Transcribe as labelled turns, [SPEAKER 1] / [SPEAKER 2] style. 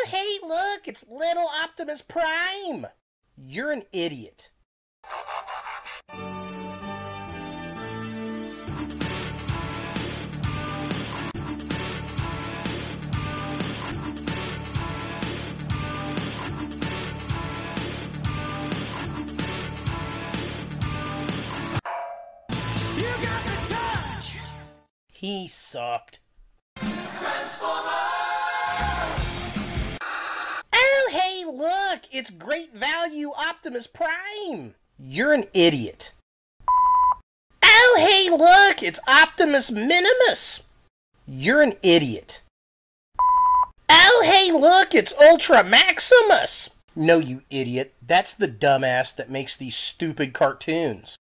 [SPEAKER 1] hey, look, it's little Optimus Prime. You're an idiot. He sucked. Oh, hey, look! It's Great Value Optimus Prime! You're an idiot. Oh, hey, look! It's Optimus Minimus! You're an idiot. Oh, hey, look! It's Ultra Maximus! No, you idiot. That's the dumbass that makes these stupid cartoons.